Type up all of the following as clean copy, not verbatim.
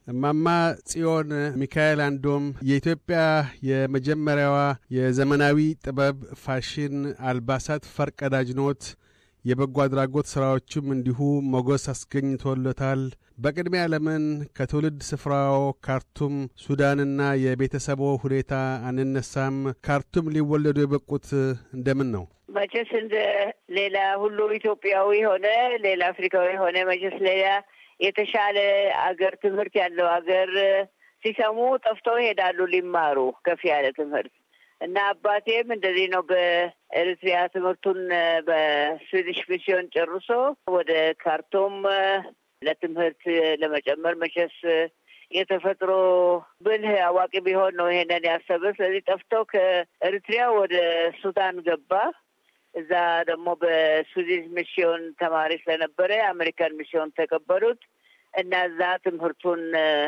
ማማ ጽዮን ሚካኤል አንዶም የኢትዮጵያ የመጀመሪያዋ የዘመናዊ ጥበብ ፋሽን አልባሳት ፈርቀዳጅ ኖት። የበጎ አድራጎት ስራዎችም እንዲሁ ሞገስ አስገኝቶለታል። በቅድሚያ ለምን ከትውልድ ስፍራው ካርቱም ሱዳንና የቤተሰቦ ሁኔታ አንነሳም? ካርቱም ሊወለዱ የበቁት እንደምን ነው? መቼስ እንደ ሌላ ሁሉ ኢትዮጵያዊ ሆነ ሌላ አፍሪካዊ ሆነ መቼስ ሌላ የተሻለ አገር ትምህርት ያለው አገር ሲሰሙ ጠፍተው ይሄዳሉ ሊማሩ ከፍ ያለ ትምህርት እና አባቴም እንደዚህ ነው። በኤርትራ ትምህርቱን በስዊዲሽ ሚስዮን ጨርሶ ወደ ካርቱም ለትምህርት ለመጨመር መቼስ የተፈጥሮ ብልህ አዋቂ ቢሆን ነው ይሄንን ያሰበ። ስለዚህ ጠፍተው ከኤርትራ ወደ ሱዳን ገባ። እዛ ደግሞ በስዊዲሽ ሚስዮን ተማሪ ስለነበረ አሜሪካን ሚስዮን ተቀበሉት እና እዛ ትምህርቱን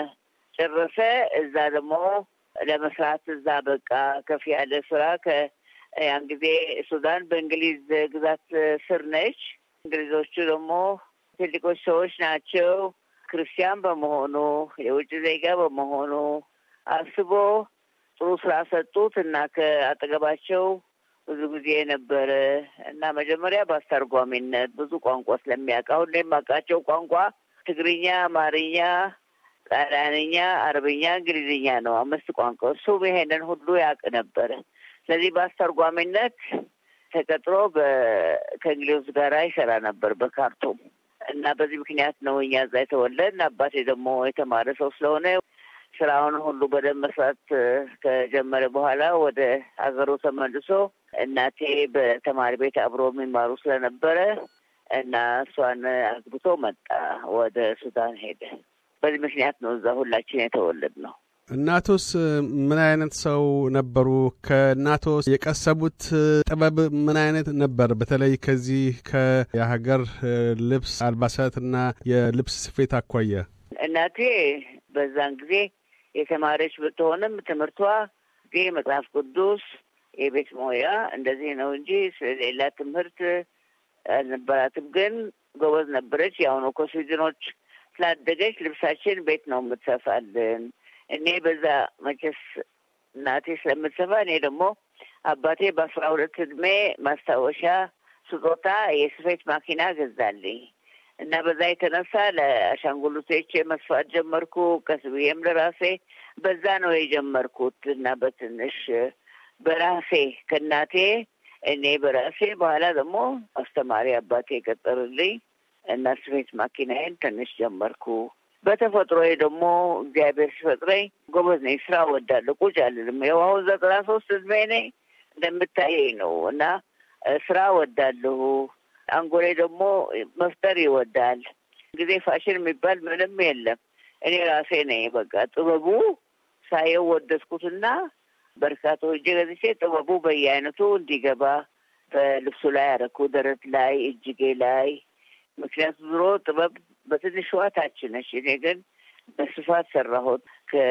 ጨረሰ። እዛ ደግሞ ለመስራት እዛ በቃ ከፍ ያለ ስራ ያን ጊዜ ሱዳን በእንግሊዝ ግዛት ስር ነች። እንግሊዞቹ ደግሞ ትልቆች ሰዎች ናቸው። ክርስቲያን በመሆኑ የውጭ ዜጋ በመሆኑ አስቦ ጥሩ ስራ ሰጡት እና ከአጠገባቸው ብዙ ጊዜ ነበረ እና መጀመሪያ በአስተርጓሚነት ብዙ ቋንቋ ስለሚያውቅ አሁን የማውቃቸው ቋንቋ ትግርኛ፣ አማርኛ፣ ጣሊያንኛ፣ አረብኛ፣ እንግሊዝኛ ነው። 5 ቋንቋ እሱ ይሄንን ሁሉ ያውቅ ነበረ። ስለዚህ በአስተርጓሚነት ተቀጥሮ ከእንግሊዝ ጋር ይሰራ ነበር በካርቱም እና በዚህ ምክንያት ነው እኛ እዛ የተወለድን። አባቴ ደግሞ የተማረ ሰው ስለሆነ ስራውን ሁሉ በደንብ መስራት ከጀመረ በኋላ ወደ ሀገሩ ተመልሶ እናቴ በተማሪ ቤት አብሮ የሚማሩ ስለነበረ እና እሷን አግብቶ መጣ፣ ወደ ሱዳን ሄደ። በዚህ ምክንያት ነው እዛ ሁላችን የተወለድነው። እናቶስ ምን አይነት ሰው ነበሩ? ከእናቶስ የቀሰቡት ጥበብ ምን አይነት ነበር? በተለይ ከዚህ ከሀገር ልብስ አልባሳትና የልብስ ስፌት አኳያ። እናቴ በዛን ጊዜ የተማረች ብትሆንም ትምህርቷ መጽሐፍ ቅዱስ፣ የቤት ሞያ እንደዚህ ነው እንጂ ስለሌላ ትምህርት አልነበራትም። ግን ጎበዝ ነበረች። ያው ነው ከስዊድኖች ስላደገች ልብሳችን ቤት ነው የምትሰፋልን። እኔ በዛ መቼስ እናቴ ስለምትሰፋ እኔ ደግሞ አባቴ በ12 ዕድሜ ማስታወሻ ስጦታ የስፌት ማኪና ገዛልኝ እና በዛ የተነሳ ለአሻንጉሊቶቼ መስፋት ጀመርኩ። ቀስብዬም ለራሴ በዛ ነው የጀመርኩት እና በትንሽ በራሴ ከእናቴ እኔ በራሴ በኋላ ደግሞ አስተማሪ አባቴ ቀጠርልኝ እና ስፌት ማኪናዬን ትንሽ ጀመርኩ። በተፈጥሮዬ ደግሞ እግዚአብሔር ሲፈጥረኝ ጎበዝ ነኝ፣ ስራ ወዳለሁ፣ ቁጭ አልልም። ያው አሁን 93 ዕድሜ ነኝ እንደምታየኝ ነው እና ስራ ወዳለሁ። አንጎሌ ደግሞ መፍጠር ይወዳል። ጊዜ ፋሽን የሚባል ምንም የለም። እኔ ራሴ ነኝ በቃ ጥበቡ ሳየው ወደድኩትና በርካታ እጄ ገዝቼ ጥበቡ በየአይነቱ እንዲገባ በልብሱ ላይ አደረኩ፣ ደረት ላይ፣ እጅጌ ላይ። ምክንያቱም ድሮ ጥበብ በትንሿ ታች ነች። እኔ ግን በስፋት ሰራሁት።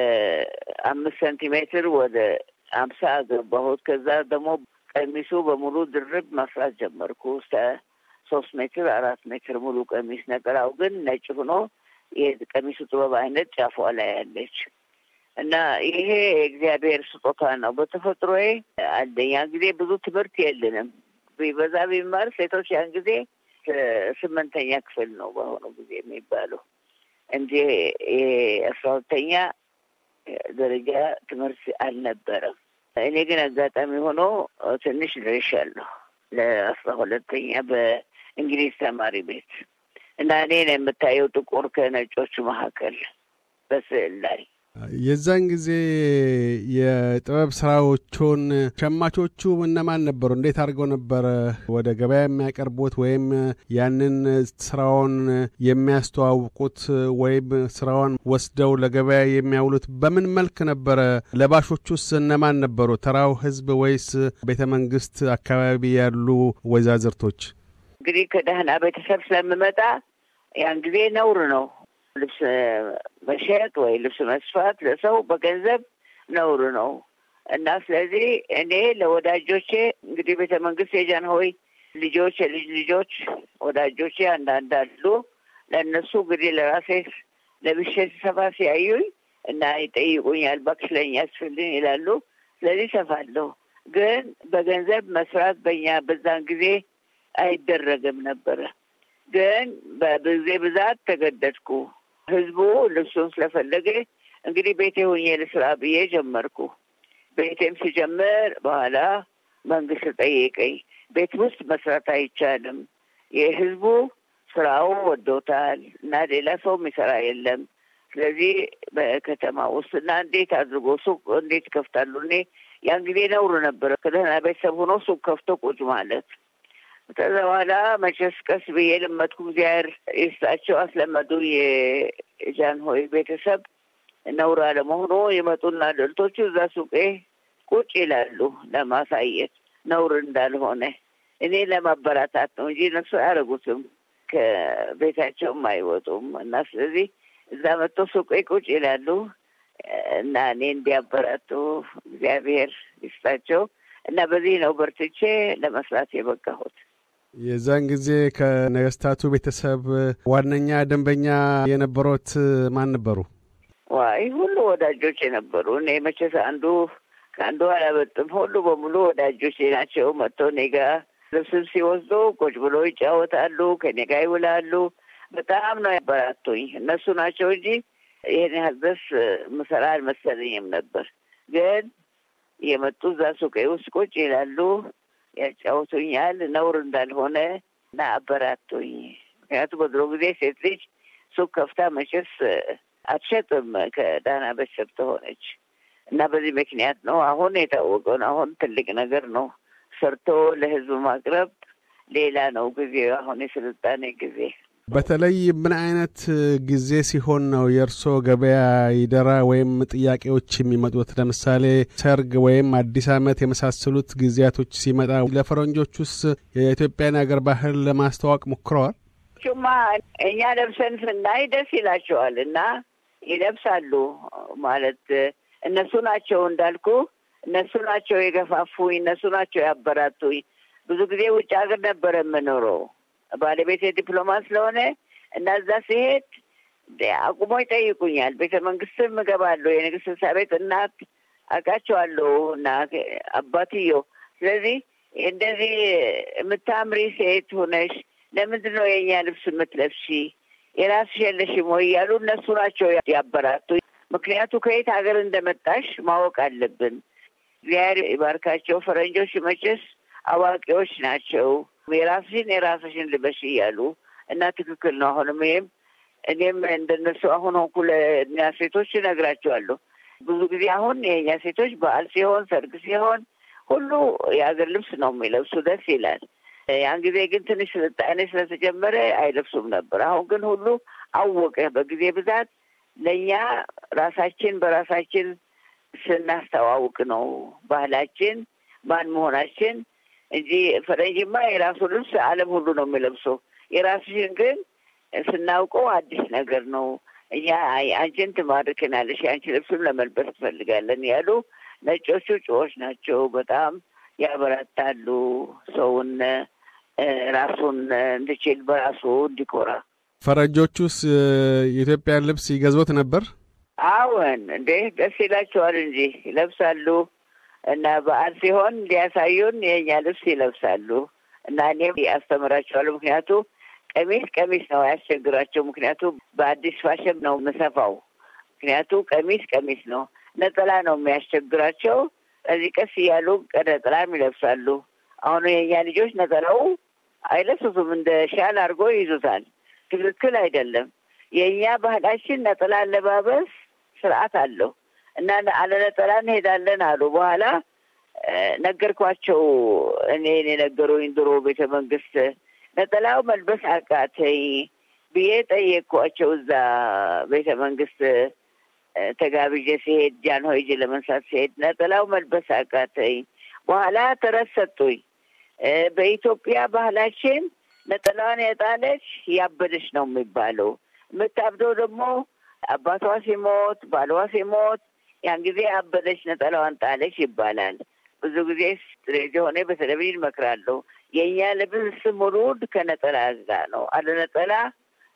ከ5 ሴንቲሜትር ወደ 50 አገባሁት። ከዛ ደግሞ ቀሚሱ በሙሉ ድርብ መስራት ጀመርኩ። 3 ሜትር 4 ሜትር ሙሉ ቀሚስ። ነጠላው ግን ነጭ ሆኖ የቀሚሱ ጥበብ አይነት ጫፏ ላይ ያለች እና ይሄ የእግዚአብሔር ስጦታ ነው። በተፈጥሮዬ አንደኛ ጊዜ ብዙ ትምህርት የለንም። ቢበዛ ቢማር ሴቶች ያን ጊዜ 8ኛ ክፍል ነው በአሁኑ ጊዜ የሚባለው እንጂ 12ኛ ደረጃ ትምህርት አልነበረም። እኔ ግን አጋጣሚ ሆኖ ትንሽ ደርሻለሁ ለ12ኛ በእንግሊዝ ተማሪ ቤት እና እኔ ነው የምታየው ጥቁር ከነጮቹ መካከል በስዕል ላይ። የዛን ጊዜ የጥበብ ስራዎቹን ሸማቾቹ እነማን ነበሩ? እንዴት አድርገው ነበር ወደ ገበያ የሚያቀርቡት ወይም ያንን ስራውን የሚያስተዋውቁት ወይም ስራውን ወስደው ለገበያ የሚያውሉት? በምን መልክ ነበረ? ለባሾቹስ እነማን ነበሩ? ተራው ህዝብ ወይስ ቤተ መንግስት አካባቢ ያሉ ወይዛዝርቶች? እንግዲህ ከደህና ቤተሰብ ስለምመጣ ያን ጊዜ ነውር ነው ልብስ መሸጥ ወይ ልብስ መስፋት ለሰው በገንዘብ ነውር ነው እና ስለዚህ እኔ ለወዳጆቼ እንግዲህ ቤተ መንግስት የጃንሆይ ልጆች የልጅ ልጆች ወዳጆቼ አንዳንድ አሉ። ለእነሱ እንግዲህ ለራሴ ለብሼ ስሰፋ ሲያዩኝ እና ይጠይቁኛል፣ እባክሽ ለእኛ ስፍልኝ ይላሉ። ስለዚህ ሰፋለሁ። ግን በገንዘብ መስራት በእኛ በዛን ጊዜ አይደረግም ነበረ። ግን በጊዜ ብዛት ተገደድኩ። ህዝቡ ልብሱን ስለፈለገ እንግዲህ ቤቴ ሆኜ ልስራ ብዬ ጀመርኩ። ቤቴም ሲጀምር በኋላ መንግስት ጠየቀኝ። ቤት ውስጥ መስራት አይቻልም፣ የህዝቡ ስራው ወዶታል እና ሌላ ሰው የሚሰራ የለም። ስለዚህ በከተማ ውስጥ እና እንዴት አድርጎ ሱቅ እንዴት ይከፍታሉ? እኔ ያን ጊዜ ነውር ነበረ ከደህና ቤተሰብ ሆኖ ሱቅ ከፍቶ ቁጭ ማለት። ከዛ በኋላ መቼስ ቀስ ብዬ ልመድኩ። እግዚአብሔር ይስጣቸው አስለመዱ። የጃንሆይ ቤተሰብ ነውር አለመሆኑ ይመጡና ልዕልቶቹ እዛ ሱቄ ቁጭ ይላሉ ለማሳየት ነውር እንዳልሆነ። እኔ ለማበረታት ነው እንጂ እነሱ አያደርጉትም፣ ከቤታቸውም አይወጡም። እና ስለዚህ እዛ መጥቶ ሱቄ ቁጭ ይላሉ እና እኔ እንዲያበረቱ እግዚአብሔር ይስጣቸው እና በዚህ ነው በርትቼ ለመስራት የበቃሁት። የዛን ጊዜ ከነገስታቱ ቤተሰብ ዋነኛ ደንበኛ የነበሩት ማን ነበሩ? ዋይ ሁሉ ወዳጆች የነበሩ። እኔ መቼስ ከአንዱ አላበጥም። ሁሉ በሙሉ ወዳጆች ናቸው። መጥቶ እኔ ጋር ልብስም ሲወስዱ ቁጭ ብሎ ይጫወታሉ፣ ከኔ ጋር ይውላሉ። በጣም ነው ያበራቱኝ እነሱ ናቸው እንጂ ይሄን ያህል ድረስ ምሰራ አልመሰለኝም ነበር። ግን የመጡ እዛ ሱቄ ውስጥ ቁጭ ይላሉ፣ ያጫውቱኛል ነውር እንዳልሆነ እና አበራቱኝ። ምክንያቱም በድሮ ጊዜ ሴት ልጅ ሱቅ ከፍታ መቼስ አትሸጥም ከዳና ቤተሰብ ተሆነች እና በዚህ ምክንያት ነው አሁን የታወቀውን። አሁን ትልቅ ነገር ነው ሰርቶ ለህዝብ ማቅረብ ሌላ ነው ጊዜው፣ አሁን የስልጣኔ ጊዜ። በተለይ ምን አይነት ጊዜ ሲሆን ነው የእርሶ ገበያ ይደራ ወይም ጥያቄዎች የሚመጡት? ለምሳሌ ሰርግ ወይም አዲስ ዓመት የመሳሰሉት ጊዜያቶች ሲመጣ ለፈረንጆቹስ የኢትዮጵያን ሀገር ባህል ለማስተዋወቅ ሞክረዋል? ቹማ እኛ ለብሰን ስናይ ደስ ይላቸዋል እና ይለብሳሉ። ማለት እነሱ ናቸው እንዳልኩ፣ እነሱ ናቸው የገፋፉኝ፣ እነሱ ናቸው ያበራቱኝ። ብዙ ጊዜ ውጭ ሀገር ነበረ የምኖረው። ባለቤቴ ዲፕሎማት ስለሆነ እና እዛ ሲሄድ አቁሞ ይጠይቁኛል። ቤተ መንግስትም እገባለሁ። የንግስት ኤልሳቤጥ እናት አውቃቸዋለሁ እና አባትየው። ስለዚህ እንደዚህ የምታምሪ ሴት ሆነሽ ለምንድን ነው የእኛ ልብስ የምትለብሺ? የራስሽ የለሽም ወይ እያሉ እነሱ ናቸው ያበራቱ። ምክንያቱ ከየት ሀገር እንደመጣሽ ማወቅ አለብን። እግዚአብሔር ይባርካቸው። ፈረንጆች መቼስ አዋቂዎች ናቸው። የራስሽን ልበሽ እያሉ እና ትክክል ነው። አሁንም እኔም እንደነሱ አሁን ሆንኩ ለእኛ ሴቶች እነግራቸዋለሁ። ብዙ ጊዜ አሁን የእኛ ሴቶች በዓል ሲሆን ሰርግ ሲሆን ሁሉ የሀገር ልብስ ነው የሚለብሱ፣ ደስ ይላል። ያን ጊዜ ግን ትንሽ ስልጣኔ ስለተጀመረ አይለብሱም ነበር። አሁን ግን ሁሉ አወቀ። በጊዜ ብዛት ለእኛ ራሳችን በራሳችን ስናስተዋውቅ ነው ባህላችን ማን መሆናችን እንጂ ፈረንጅማ የራሱ ልብስ ዓለም ሁሉ ነው የሚለብሰው። የራስሽን ግን ስናውቀው አዲስ ነገር ነው። እኛ አንቺን ትማርክናለሽ፣ የአንቺ ልብስም ለመልበስ ትፈልጋለን ያሉ ነጮቹ ጨዎች ናቸው። በጣም ያበረታሉ ሰውን ራሱን እንዲችል በራሱ እንዲኮራ። ፈረንጆቹስ የኢትዮጵያን ልብስ ይገዙት ነበር? አዎን እንዴ ደስ ይላቸዋል እንጂ ይለብሳሉ። እና በዓል ሲሆን ሊያሳዩን የእኛ ልብስ ይለብሳሉ እና እኔም ያስተምራቸዋለሁ። ምክንያቱ ቀሚስ ነው ያስቸግራቸው። ምክንያቱ በአዲስ ፋሽን ነው የምሰፋው። ምክንያቱ ቀሚስ ነው፣ ነጠላ ነው የሚያስቸግራቸው። እዚህ ቀስ እያሉ ነጠላም ይለብሳሉ። አሁን የእኛ ልጆች ነጠላው አይለብሱትም፣ እንደ ሻል አድርጎ ይዙታል። ትክክል አይደለም። የእኛ ባህላችን ነጠላ አለባበስ ስርዓት አለው እና አለ ነጠላ እንሄዳለን አሉ። በኋላ ነገርኳቸው። እኔን የነገሩኝ ድሮ ቤተ መንግስት ነጠላው መልበስ አቃተኝ ብዬ ጠየቅኳቸው። እዛ ቤተ መንግስት ተጋብዤ ሲሄድ ጃንሆይ እጅ ለመንሳት ሲሄድ ነጠላው መልበስ አቃተኝ። በኋላ ተረት ሰጡኝ። በኢትዮጵያ ባህላችን ነጠላዋን የጣለች ያበደች ነው የሚባለው። የምታብደው ደግሞ አባቷ ሲሞት ባሏ ሲሞት ያን ጊዜ አበደች ነጠላዋን ጣለች ይባላል። ብዙ ጊዜ ሬዲዮ ሆነ በቴሌቪዥን እመክራለሁ። የእኛ ልብስ ሙሉ ከነጠላ ጋር ነው። አለ ነጠላ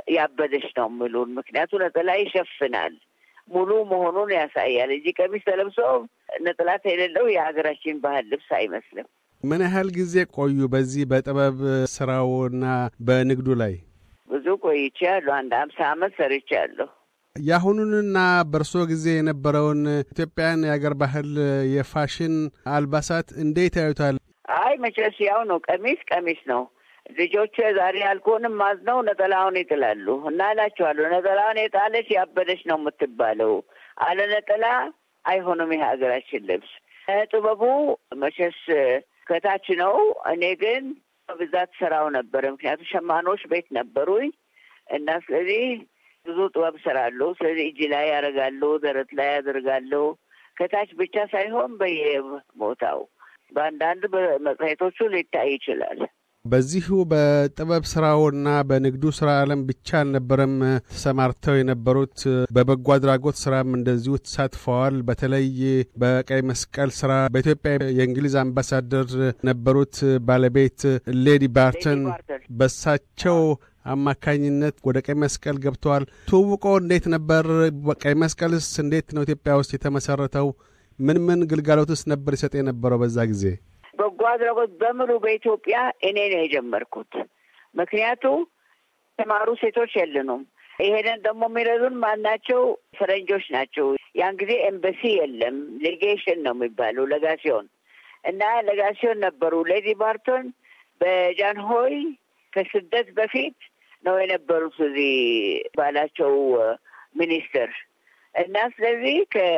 ያበደሽ ነው የሚሉን። ምክንያቱም ነጠላ ይሸፍናል፣ ሙሉ መሆኑን ያሳያል እንጂ ቀሚስ ተለብሶ ነጠላ የሌለው የሀገራችን ባህል ልብስ አይመስልም። ምን ያህል ጊዜ ቆዩ በዚህ በጥበብ ስራውና በንግዱ ላይ? ብዙ ቆይቻለሁ። 50 ዓመት ሰርቻለሁ። የአሁኑንና በእርሶ ጊዜ የነበረውን ኢትዮጵያን የአገር ባህል የፋሽን አልባሳት እንዴት ያዩታል? አይ መቼስ ያው ነው። ቀሚስ ነው። ልጆቹ ዛሬ አልኮንም ማዝነው ነጠላውን ይጥላሉ እና እላቸዋለሁ፣ ነጠላውን የጣለች ያበደች ነው የምትባለው። አለ ነጠላ አይሆንም የሀገራችን ልብስ። ጥበቡ መቼስ ከታች ነው። እኔ ግን በብዛት ስራው ነበር። ምክንያቱም ሸማኖች ቤት ነበሩኝ እና ስለዚህ ብዙ ጥበብ ስራለሁ። ስለዚህ እጅ ላይ ያደርጋለሁ፣ ደረት ላይ ያደርጋለሁ። ከታች ብቻ ሳይሆን በየቦታው በአንዳንድ መጽሔቶቹ ሊታይ ይችላል። በዚሁ በጥበብ ስራውና በንግዱ ስራ ዓለም ብቻ አልነበረም ተሰማርተው የነበሩት፣ በበጎ አድራጎት ስራም እንደዚሁ ተሳትፈዋል። በተለይ በቀይ መስቀል ስራ በኢትዮጵያ የእንግሊዝ አምባሳደር ነበሩት ባለቤት ሌዲ ባርተን፣ በሳቸው አማካኝነት ወደ ቀይ መስቀል ገብተዋል። ትውውቆ እንዴት ነበር? ቀይ መስቀልስ እንዴት ነው ኢትዮጵያ ውስጥ የተመሰረተው? ምን ግልጋሎትስ ነበር ይሰጥ የነበረው በዛ ጊዜ? በጎ አድራጎት በሙሉ በኢትዮጵያ እኔ ነው የጀመርኩት። ምክንያቱ ተማሩ ሴቶች የለንም። ይሄንን ደግሞ የሚረዱን ማናቸው? ፈረንጆች ናቸው። ያን ጊዜ ኤምባሲ የለም፣ ሌጌሽን ነው የሚባለው፣ ለጋሲዮን እና ለጋሲዮን ነበሩ። ሌዲ ባርቶን በጃንሆይ ከስደት በፊት ነው የነበሩት እዚህ ባላቸው ሚኒስትር እና ስለዚህ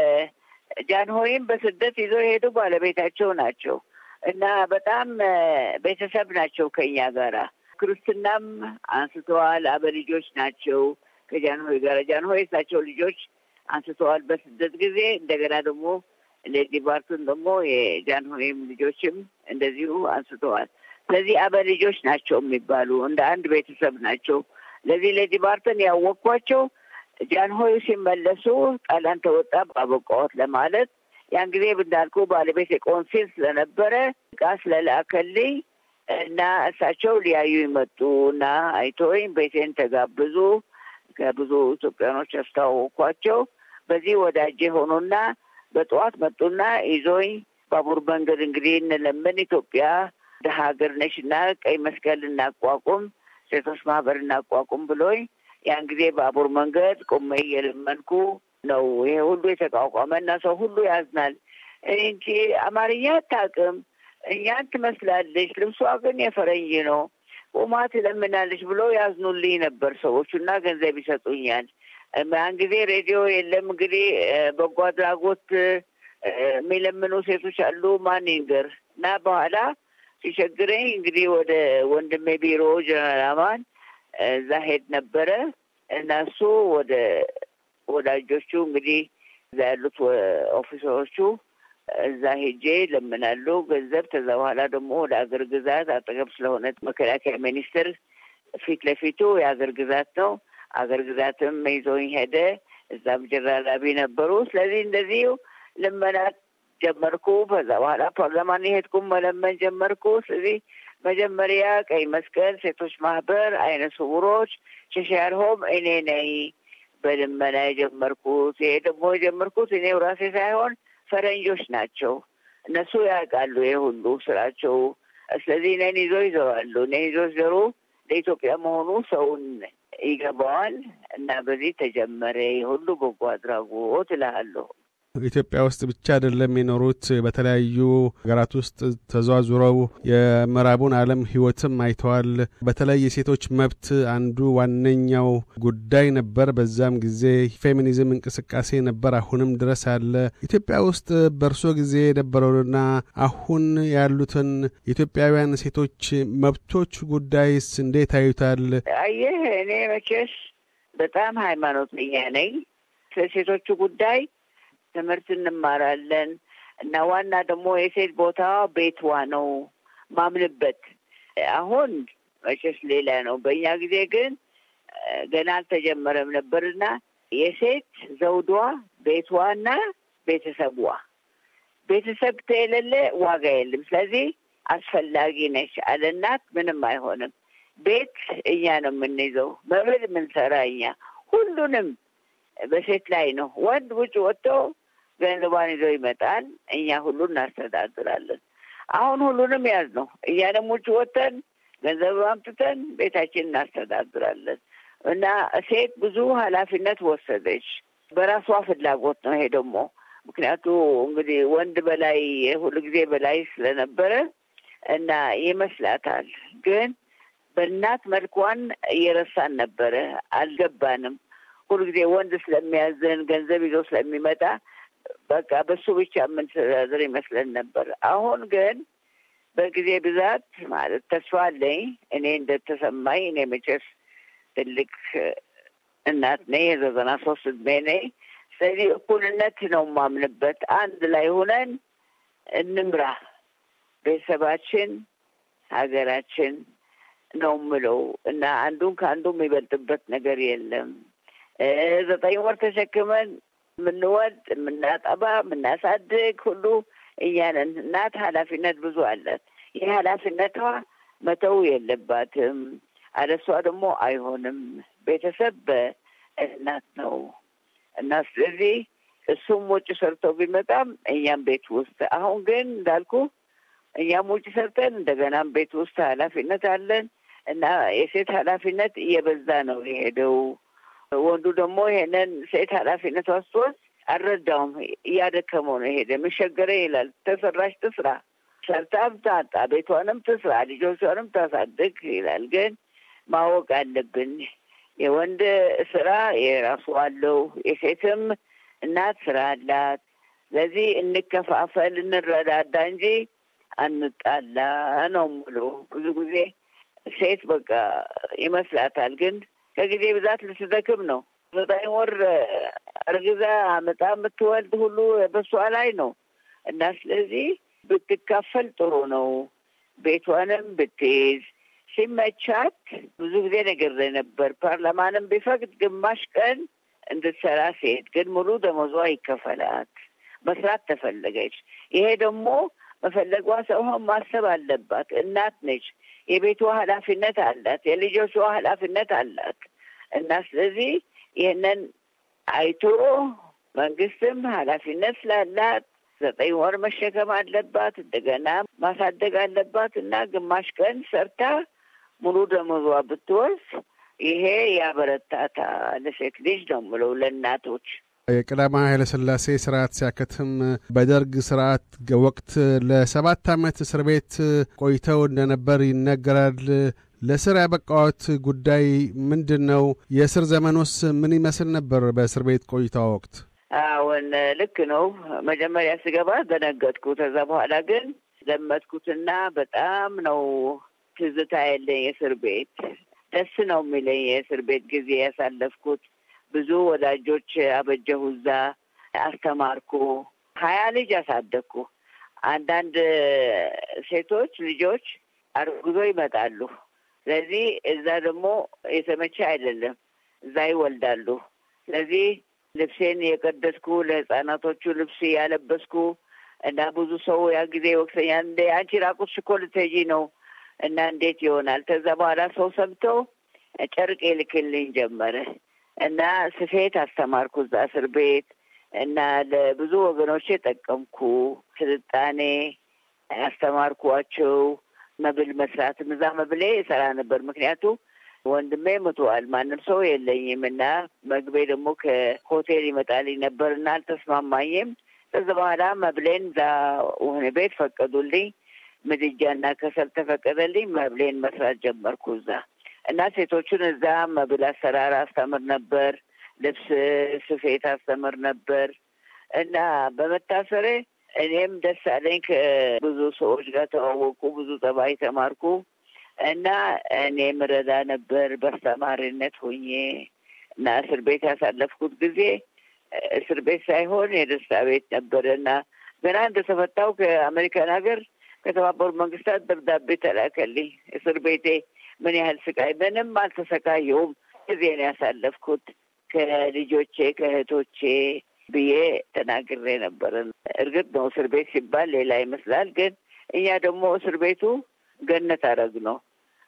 ከጃንሆይም በስደት ይዞ የሄዱ ባለቤታቸው ናቸው እና በጣም ቤተሰብ ናቸው ከኛ ጋራ። ክርስትናም አንስተዋል። አበልጆች ናቸው ከጃንሆይ ጋር። ጃንሆይ እሳቸው ልጆች አንስተዋል በስደት ጊዜ። እንደገና ደግሞ ሌዲ ባርቶን ደግሞ የጃንሆይም ልጆችም እንደዚሁ አንስተዋል። ስለዚህ አበልጆች ናቸው የሚባሉ እንደ አንድ ቤተሰብ ናቸው። ለዚህ ሌዲ ባርቶን ያወቅኳቸው ጃንሆይ ሲመለሱ ጣሊያን ተወጣ አበቃዎት ለማለት ያን ጊዜ እንዳልኩ ባለቤት የቆንሲል ስለነበረ ዕቃ ስለላከልኝ እና እሳቸው ሊያዩ ይመጡ እና አይቶኝ ቤቴን ተጋብዙ። ከብዙ ኢትዮጵያኖች አስተዋወቅኳቸው። በዚህ ወዳጄ ሆኑና በጠዋት መጡና ይዞኝ ባቡር መንገድ እንግዲህ እንለምን ኢትዮጵያ ደሃ ሀገር ነሽና ቀይ መስቀል እናቋቁም፣ ሴቶች ማህበር እናቋቁም ብሎኝ ያን ጊዜ ባቡር መንገድ ቆሜ እየለመንኩ ነው ይሄ ሁሉ የተቋቋመ እና ሰው ሁሉ ያዝናል። እንጂ አማርኛ አታውቅም፣ እኛን ትመስላለች፣ ልብሷ ግን የፈረንጅ ነው፣ ቁማ ትለምናለች ብሎ ያዝኑልኝ ነበር ሰዎቹ እና ገንዘብ ይሰጡኛል። ያን ጊዜ ሬዲዮ የለም እንግዲህ በጎ አድራጎት የሚለምኑ ሴቶች አሉ ማን ይንገር እና በኋላ ሲቸግረኝ እንግዲህ ወደ ወንድሜ ቢሮ ጀነራል አማን እዛ ሄድ ነበረ እና እሱ ወደ ወዳጆቹ እንግዲህ እዛ ያሉት ኦፊሰሮቹ እዛ ሄጄ ለምናሉ ገንዘብ። ከዛ በኋላ ደግሞ ወደ አገር ግዛት አጠገብ ስለሆነ መከላከያ ሚኒስቴር ፊት ለፊቱ የአገር ግዛት ነው። አገር ግዛትም ይዞኝ ሄደ። እዛም ጀራላቢ ነበሩ። ስለዚህ እንደዚሁ ልመናት ጀመርኩ። ከዛ በኋላ ፓርላማን ሄድኩም መለመን ጀመርኩ። ስለዚህ መጀመሪያ ቀይ መስቀል፣ ሴቶች ማህበር፣ አይነ ስውሮች፣ ቸሻር ሆም እኔ ነኝ በልመና የጀመርኩት። ይሄ ደግሞ የጀመርኩት እኔው ራሴ ሳይሆን ፈረንጆች ናቸው። እነሱ ያውቃሉ ይሄ ሁሉ ስራቸው። ስለዚህ እኔን ይዘዋሉ። እኔን ይዘሩ ለኢትዮጵያ መሆኑ ሰውን ይገባዋል እና በዚህ ተጀመረ ሁሉ በጎ አድራጎት እልሃለሁ። ኢትዮጵያ ውስጥ ብቻ አይደለም የኖሩት፣ በተለያዩ ሀገራት ውስጥ ተዘዋውረው የምዕራቡን ዓለም ህይወትም አይተዋል። በተለይ የሴቶች መብት አንዱ ዋነኛው ጉዳይ ነበር። በዛም ጊዜ ፌሚኒዝም እንቅስቃሴ ነበር፣ አሁንም ድረስ አለ። ኢትዮጵያ ውስጥ በእርሶ ጊዜ የነበረውና አሁን ያሉትን የኢትዮጵያውያን ሴቶች መብቶች ጉዳይስ እንዴት አዩታል? አየህ፣ እኔ መቼስ በጣም ሃይማኖተኛ ነኝ። ስለሴቶቹ ጉዳይ ትምህርት እንማራለን እና ዋና ደግሞ የሴት ቦታ ቤቷ ነው ማምንበት። አሁን መቼስ ሌላ ነው። በእኛ ጊዜ ግን ገና አልተጀመረም ነበርና የሴት ዘውዷ ቤቷና ቤተሰቧ፣ ቤተሰብ ከሌለ ዋጋ የለም። ስለዚህ አስፈላጊ ነች። አለ እናት ምንም አይሆንም። ቤት እኛ ነው የምንይዘው፣ መብል የምንሰራ እኛ፣ ሁሉንም በሴት ላይ ነው። ወንድ ውጭ ወጥቶ ገንዘቧን ይዞ ይመጣል፣ እኛ ሁሉን እናስተዳድራለን። አሁን ሁሉንም ያዝ ነው። እኛንም ውጭ ወጥተን ገንዘብ አምጥተን ቤታችን እናስተዳድራለን። እና ሴት ብዙ ኃላፊነት ወሰደች በራሷ ፍላጎት ነው። ይሄ ደግሞ ምክንያቱ እንግዲህ ወንድ በላይ ሁሉ ጊዜ በላይ ስለነበረ እና ይመስላታል። ግን በእናት መልኳን እየረሳን ነበረ፣ አልገባንም። ሁሉ ጊዜ ወንድ ስለሚያዘን ገንዘብ ይዞ ስለሚመጣ በቃ በሱ ብቻ የምንተዳደር ይመስለን ነበር። አሁን ግን በጊዜ ብዛት ማለት ተስፋ አለኝ እኔ እንደተሰማኝ። እኔ መቼስ ትልቅ እናት ነኝ፣ 93 ዕድሜ ነኝ። ስለዚህ እኩልነት ነው የማምንበት። አንድ ላይ ሆነን እንምራ ቤተሰባችን፣ ሀገራችን ነው የምለው እና አንዱን ከአንዱ የሚበልጥበት ነገር የለም። 9 ወር ተሸክመን የምንወድ የምናጠባ የምናሳድግ ሁሉ እኛ ነን። እናት ኃላፊነት ብዙ አላት። ይህ ኃላፊነቷ መተው የለባትም። አለሷ ደግሞ አይሆንም። ቤተሰብ በእናት ነው እና ስለዚህ እሱም ውጭ ሰርቶ ቢመጣም እኛም ቤት ውስጥ አሁን ግን እንዳልኩ እኛም ውጭ ሰርተን እንደገናም ቤት ውስጥ ኃላፊነት አለን እና የሴት ኃላፊነት እየበዛ ነው የሄደው። ወንዱ ደግሞ ይሄንን ሴት ኃላፊነት ወስዶት አልረዳውም፣ እያደከመው ነው የሄደ። ምሸገረ ይላል። ተሰራሽ ትስራ፣ ሰርታ ታጣ፣ ቤቷንም ትስራ፣ ልጆቿንም ታሳድግ ይላል። ግን ማወቅ አለብን የወንድ ስራ የራሱ አለው፣ የሴትም እናት ስራ አላት። ስለዚህ እንከፋፈል፣ እንረዳዳ እንጂ አንጣላ ነው ሙሉ። ብዙ ጊዜ ሴት በቃ ይመስላታል፣ ግን ከጊዜ ብዛት ልትደክም ነው። 9 ወር እርግዛ አመጣ የምትወልድ ሁሉ በሷ ላይ ነው እና ስለዚህ ብትካፈል ጥሩ ነው። ቤቷንም ብትይዝ ሲመቻት ብዙ ጊዜ ነገር ነበር። ፓርላማንም ቢፈቅድ ግማሽ ቀን እንድትሰራ ሴት ግን ሙሉ ደሞዟ ይከፈላት። መስራት ተፈለገች። ይሄ ደግሞ መፈለጓ ሳይሆን ማሰብ አለባት። እናት ነች። የቤቷ ኃላፊነት አላት፣ የልጆቿ ኃላፊነት አላት እና ስለዚህ ይህንን አይቶ መንግስትም ኃላፊነት ስላላት 9 ወር መሸከም አለባት፣ እንደገና ማሳደግ አለባት እና ግማሽ ቀን ሰርታ ሙሉ ደሞዟ ብትወስድ ይሄ ያበረታታል። ሴት ልጅ ነው የምለው ለእናቶች። የቀዳማዊ ኃይለ ሥላሴ ስርዓት ሲያከትም በደርግ ስርዓት ወቅት ለ7 ዓመት እስር ቤት ቆይተው እንደነበር ይነገራል። ለስር ያበቃዎት ጉዳይ ምንድን ነው? የእስር ዘመኖስ ምን ይመስል ነበር በእስር ቤት ቆይታ ወቅት? አሁን ልክ ነው። መጀመሪያ ስገባ ደነገጥኩ። ከዛ በኋላ ግን ለመድኩትና በጣም ነው ትዝታ ያለኝ የእስር ቤት። ደስ ነው የሚለኝ የእስር ቤት ጊዜ ያሳለፍኩት። ብዙ ወዳጆች አበጀሁ፣ እዛ አስተማርኩ፣ 20 ልጅ አሳደግኩ። አንዳንድ ሴቶች ልጆች አርግዞ ይመጣሉ። ስለዚህ እዛ ደግሞ የተመቸ አይደለም፣ እዛ ይወልዳሉ። ስለዚህ ልብሴን የቀደስኩ ለህፃናቶቹ ልብስ ያለበስኩ እና ብዙ ሰው ያ ጊዜ ወቅተኛል። እንደ አንቺ ራቁትሽ እኮ ልትሄጂ ነው እና እንዴት ይሆናል? ከዛ በኋላ ሰው ሰምተው ጨርቅ ይልክልኝ ጀመረ እና ስፌት አስተማርኩ እዛ እስር ቤት እና ለብዙ ወገኖቼ ጠቀምኩ። ስልጣኔ አስተማርኳቸው። መብል መስራት እዛ መብሌ እሰራ ነበር። ምክንያቱ ወንድሜ ሞቷል፣ ማንም ሰው የለኝም እና መግቤ ደግሞ ከሆቴል ይመጣልኝ ነበር እና አልተስማማኝም። ከዛ በኋላ መብሌን እዛ ወህኒ ቤት ፈቀዱልኝ። ምድጃና ከሰል ተፈቀደልኝ። መብሌን መስራት ጀመርኩ እዛ እና ሴቶቹን እዛ መብል አሰራር አስተምር ነበር። ልብስ ስፌት አስተምር ነበር እና በመታሰሬ እኔም ደስ አለኝ። ከብዙ ሰዎች ጋር ተዋወቁ፣ ብዙ ጠባይ ተማርኩ እና እኔም ረዳ ነበር በአስተማሪነት ሆኜ እና እስር ቤት ያሳለፍኩት ጊዜ እስር ቤት ሳይሆን የደስታ ቤት ነበር እና ገና እንደተፈታው ከአሜሪካን ሀገር ከተባበሩት መንግስታት ደብዳቤ ተላከልኝ። እስር ቤቴ ምን ያህል ስቃይ፣ ምንም አልተሰቃየሁም። ጊዜ ነው ያሳለፍኩት ከልጆቼ ከእህቶቼ ብዬ ተናግሬ ነበር። እርግጥ ነው እስር ቤት ሲባል ሌላ ይመስላል፣ ግን እኛ ደግሞ እስር ቤቱ ገነት አደረግ ነው።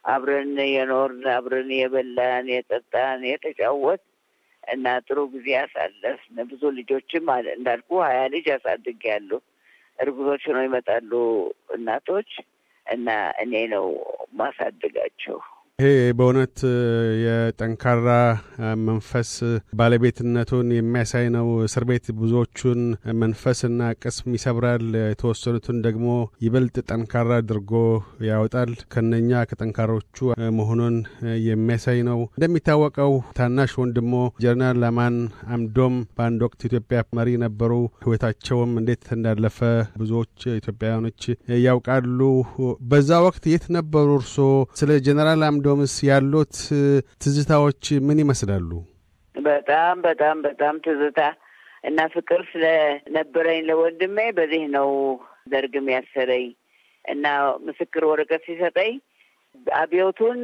አብረን የኖርን አብረን የበላን የጠጣን የተጫወት እና ጥሩ ጊዜ አሳለፍን። ብዙ ልጆችም እንዳልኩ 20 ልጅ አሳድጌያለሁ። እርጉዞች ነው ይመጣሉ እናቶች እና እኔ ነው ማሳደጋቸው። ይሄ በእውነት የጠንካራ መንፈስ ባለቤትነቱን የሚያሳይ ነው። እስር ቤት ብዙዎቹን መንፈስና ቅስም ይሰብራል፣ የተወሰኑትን ደግሞ ይበልጥ ጠንካራ አድርጎ ያወጣል። ከነኛ ከጠንካሮቹ መሆኑን የሚያሳይ ነው። እንደሚታወቀው ታናሽ ወንድሞ ጀነራል አማን አምዶም በአንድ ወቅት ኢትዮጵያ መሪ ነበሩ። ሕይወታቸውም እንዴት እንዳለፈ ብዙዎች ኢትዮጵያውያኖች ያውቃሉ። በዛ ወቅት የት ነበሩ እርስዎ? ስለ ጀነራል ዶምስ ያሉት ትዝታዎች ምን ይመስላሉ? በጣም በጣም በጣም ትዝታ እና ፍቅር ስለነበረኝ ለወንድሜ በዚህ ነው ደርግም ያሰረኝ እና ምስክር ወረቀት ሲሰጠኝ አብዮቱን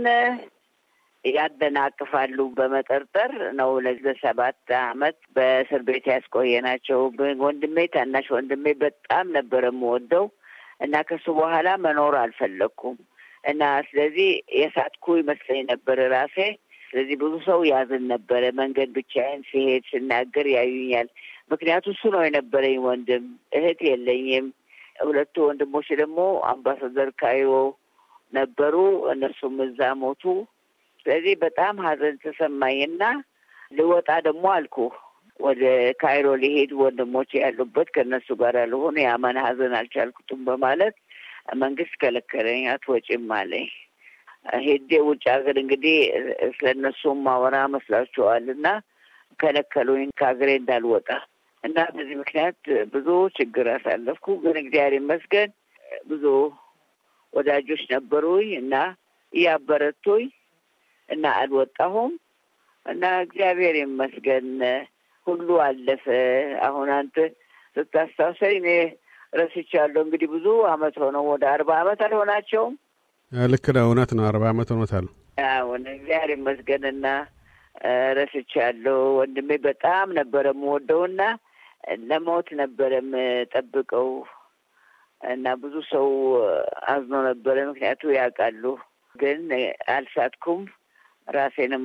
ያደናቅፋሉ በመጠርጠር ነው ለ7 ዓመት በእስር ቤት ያስቆየናቸው። ወንድሜ ታናሽ ወንድሜ በጣም ነበር የምወደው እና ከሱ በኋላ መኖር አልፈለኩም እና ስለዚህ የሳትኩ ይመስለኝ ነበር ራሴ። ስለዚህ ብዙ ሰው ያዝን ነበረ። መንገድ ብቻዬን ሲሄድ ስናገር ያዩኛል። ምክንያቱም እሱ ነው የነበረኝ ወንድም። እህት የለኝም። 2 ወንድሞች ደግሞ አምባሳደር ካይሮ ነበሩ። እነሱም እዛ ሞቱ። ስለዚህ በጣም ሀዘን ተሰማኝና ልወጣ ደግሞ አልኩ። ወደ ካይሮ ሊሄድ ወንድሞች ያሉበት ከነሱ ጋር ልሆን የአማን ሀዘን አልቻልኩትም በማለት መንግስት ከለከለኝ። አትወጪም አለኝ። ሄዴ ውጭ ሀገር እንግዲህ ስለነሱም ማወራ መስላችኋልና ከለከሉኝ ከሀገሬ እንዳልወጣ እና በዚህ ምክንያት ብዙ ችግር አሳለፍኩ። ግን እግዚአብሔር ይመስገን ብዙ ወዳጆች ነበሩኝ እና እያበረቱኝ እና አልወጣሁም እና እግዚአብሔር ይመስገን ሁሉ አለፈ። አሁን አንተ ስታስታውሰኝ እኔ ረስቻለሁ። እንግዲህ ብዙ አመት ሆነው ወደ 40 አመት አልሆናቸውም? ልክ ነው፣ እውነት ነው። 40 አመት ሆኖታል። አሁን እግዚአብሔር ይመስገንና ረስቻለሁ። ወንድሜ በጣም ነበረ የምወደውና ለሞት ነበረ የምጠብቀው እና ብዙ ሰው አዝኖ ነበረ። ምክንያቱ ያውቃሉ። ግን አልሳትኩም፣ ራሴንም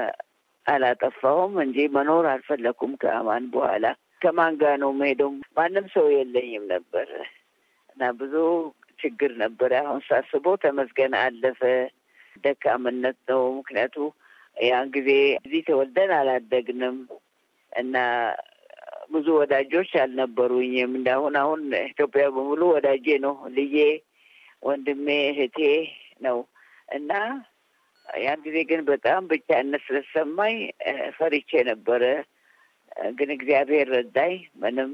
አላጠፋሁም እንጂ መኖር አልፈለኩም። ከአማን በኋላ ከማን ጋር ነው የምሄደው? ማንም ሰው የለኝም ነበር እና ብዙ ችግር ነበረ። አሁን ሳስበው ተመስገን አለፈ። ደካምነት ነው። ምክንያቱ ያን ጊዜ እዚህ ተወልደን አላደግንም እና ብዙ ወዳጆች አልነበሩኝም። አሁን ኢትዮጵያ በሙሉ ወዳጄ ነው። ልጄ፣ ወንድሜ፣ እህቴ ነው እና ያን ጊዜ ግን በጣም ብቻነት ስለሰማኝ ፈሪቼ ነበረ። ግን እግዚአብሔር ረዳኝ። ምንም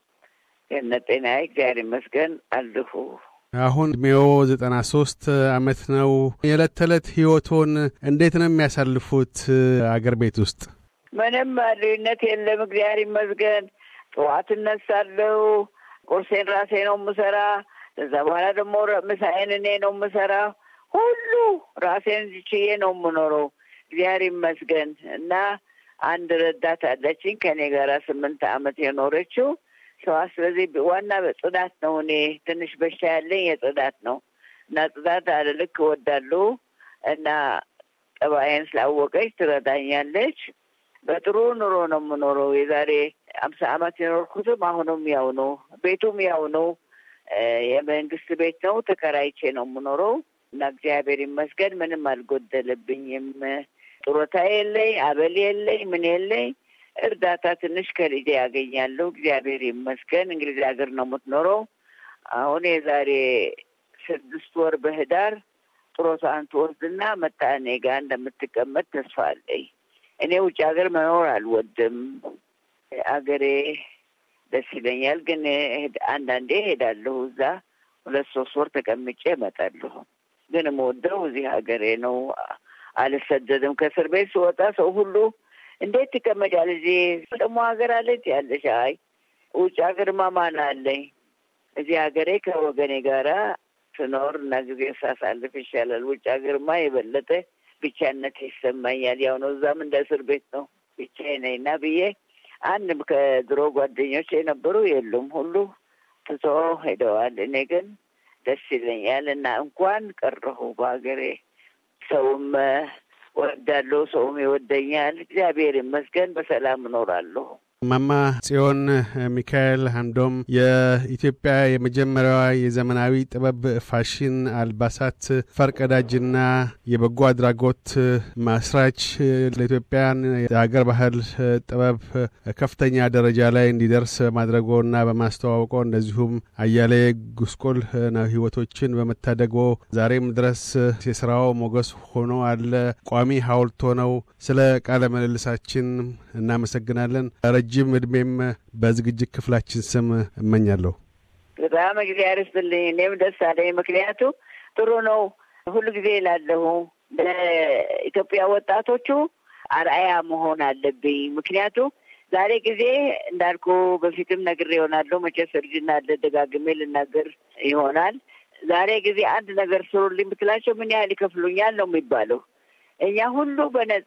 የነጤና እግዚአብሔር ይመስገን አለሁ። አሁን እድሜዎ 93 አመት ነው። የዕለት ተዕለት ህይወቶን እንዴት ነው የሚያሳልፉት አገር ቤት ውስጥ? ምንም ልዩነት የለም። እግዚአብሔር ይመስገን። ጠዋት እነሳለሁ። ቁርሴን ራሴ ነው የምሰራ። ከዛ በኋላ ደግሞ ምሳዬን እኔ ነው የምሰራ። ሁሉ ራሴን ችዬ ነው የምኖረው። እግዚአብሔር ይመስገን እና አንድ ረዳት አለችኝ ከኔ ጋር 8 አመት የኖረችው ሰዋ። ስለዚህ ዋና ጽዳት ነው። እኔ ትንሽ በሽታ ያለኝ የጽዳት ነው እና ጽዳት ልክ እወዳለሁ እና ጠባዬን ስላወቀች ትረዳኛለች። በጥሩ ኑሮ ነው የምኖረው። የዛሬ 50 አመት የኖርኩትም አሁንም ያው ነው። ቤቱም ያው ነው። የመንግስት ቤት ነው። ተከራይቼ ነው የምኖረው እና እግዚአብሔር ይመስገን ምንም አልጎደለብኝም። ጡረታ የለኝ፣ አበል የለኝ፣ ምን የለኝ። እርዳታ ትንሽ ከልጄ ያገኛለሁ። እግዚአብሔር ይመስገን። እንግሊዝ ሀገር ነው የምትኖረው። አሁን የዛሬ 6 ወር በህዳር ጡረታን ትወስድና መጣ እኔ ጋር እንደምትቀመጥ ተስፋ አለኝ። እኔ ውጭ ሀገር መኖር አልወድም። አገሬ ደስ ይለኛል። ግን አንዳንዴ ሄዳለሁ። እዛ 2-3 ወር ተቀምጬ እመጣለሁ። ግን የምወደው እዚህ ሀገሬ ነው። አልሰደድም። ከእስር ቤት ስወጣ ሰው ሁሉ እንዴት ትቀመጫለሽ? እዚህ ደግሞ ሀገር አለች ያለሽ? አይ ውጭ ሀገርማ ማን አለኝ? እዚህ ሀገሬ ከወገኔ ጋራ ስኖር እና ጊዜ ሳሳልፍ ይሻላል። ውጭ ሀገርማ የበለጠ ብቻነት ይሰማኛል። ያው ነው፣ እዛም እንደ እስር ቤት ነው። ብቻዬን ነኝ እና ብዬ አንድም ከድሮ ጓደኞች የነበሩ የሉም። ሁሉ ትቶ ሄደዋል። እኔ ግን ደስ ይለኛል እና እንኳን ቀረሁ በሀገሬ ሰውም ወዳለው ሰውም ይወደኛል። እግዚአብሔር ይመስገን በሰላም እኖራለሁ። ማማ ጽዮን ሚካኤል አንዶም የኢትዮጵያ የመጀመሪያዋ የዘመናዊ ጥበብ ፋሽን አልባሳት ፈርቀዳጅና የበጎ አድራጎት ማስራች ለኢትዮጵያን የሀገር ባህል ጥበብ ከፍተኛ ደረጃ ላይ እንዲደርስ ማድረጎና በማስተዋወቆ እንደዚሁም አያሌ ጉስቁል ህይወቶችን በመታደጎ ዛሬም ድረስ የሥራው ሞገስ ሆኖ አለ ቋሚ ሐውልት ሆነው ስለ ቃለ ምልልሳችን እናመሰግናለን። ረጅም እድሜም በዝግጅት ክፍላችን ስም እመኛለሁ። በጣም እግዚአብሔር ይስጥልኝ። እኔም ደስ አለኝ። ምክንያቱ ጥሩ ነው። ሁሉ ጊዜ እላለሁ ለኢትዮጵያ ወጣቶቹ አርአያ መሆን አለብኝ። ምክንያቱ ዛሬ ጊዜ እንዳልኩ በፊትም ነግሬ ይሆናለሁ። መቼስ እርጅና አለ፣ ደጋግሜ ልናገር ይሆናል። ዛሬ ጊዜ አንድ ነገር ስሩልኝ ብትላቸው ምን ያህል ይከፍሉኛል ነው የሚባለው። እኛ ሁሉ በነጻ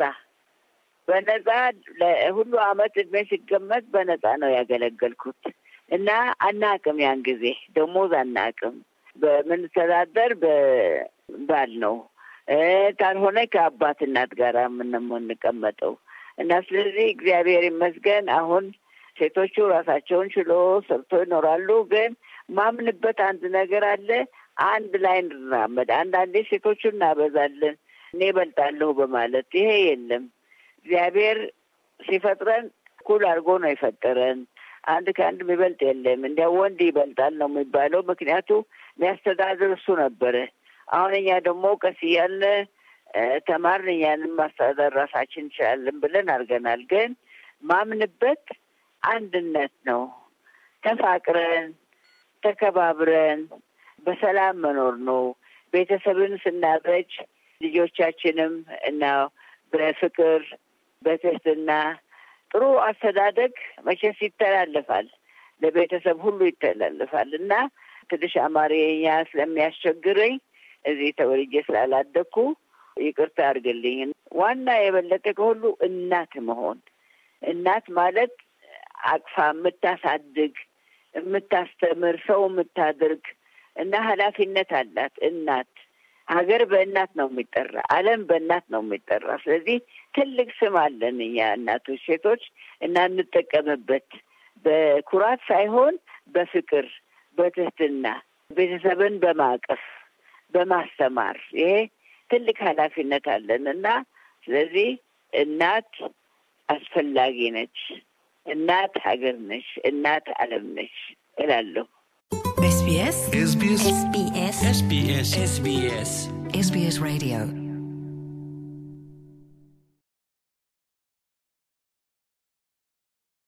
ለሁሉ አመት እድሜ ሲገመት በነጻ ነው ያገለገልኩት እና አናቅም። ያን ጊዜ ደሞዝ አናቅም። በምንተዳደር በባል ነው ካልሆነ ከአባት እናት ጋር የምንቀመጠው እና ስለዚህ እግዚአብሔር ይመስገን አሁን ሴቶቹ ራሳቸውን ችሎ ሰርቶ ይኖራሉ። ግን ማምንበት አንድ ነገር አለ። አንድ ላይ እንራመድ። አንዳንዴ ሴቶቹ እናበዛለን እኔ እበልጣለሁ በማለት ይሄ የለም። እግዚአብሔር ሲፈጥረን እኩል አድርጎ ነው የፈጠረን። አንድ ከአንድ የሚበልጥ የለም። እንዲያ ወንድ ይበልጣል ነው የሚባለው። ምክንያቱ የሚያስተዳድር እሱ ነበረ። አሁን እኛ ደግሞ ቀስ እያልን ተማርን፣ እኛንም ማስተዳደር ራሳችን እንችላለን ብለን አድርገናል። ግን ማምንበት አንድነት ነው። ተፋቅረን ተከባብረን በሰላም መኖር ነው። ቤተሰብን ስናበጅ ልጆቻችንም እና በፍቅር በትህትና ጥሩ አስተዳደግ መቼስ ይተላለፋል፣ ለቤተሰብ ሁሉ ይተላለፋል እና ትንሽ አማርኛ ስለሚያስቸግረኝ እዚህ ተወልጄ ስላላደኩ ይቅርታ አድርግልኝ። ዋና የበለጠ ከሁሉ እናት መሆን። እናት ማለት አቅፋ የምታሳድግ፣ የምታስተምር፣ ሰው የምታደርግ እና ኃላፊነት አላት እናት። ሀገር በእናት ነው የሚጠራ፣ ዓለም በእናት ነው የሚጠራ። ስለዚህ ትልቅ ስም አለን እኛ እናቶች ሴቶች እና እንጠቀምበት በኩራት ሳይሆን በፍቅር በትህትና ቤተሰብን በማቀፍ በማስተማር ይሄ ትልቅ ኃላፊነት አለን እና ስለዚህ እናት አስፈላጊ ነች። እናት ሀገር ነች። እናት ዓለም ነች እላለሁ። SBS SBS SBS SBS SBS Radio